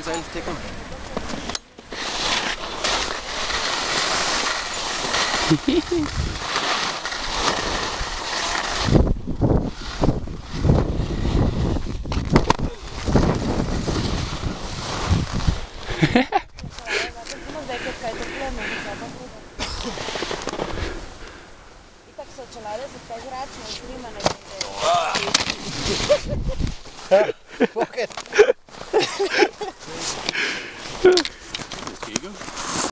sig ind til dem. Itak so čelade za te zračne klima ne Pocket.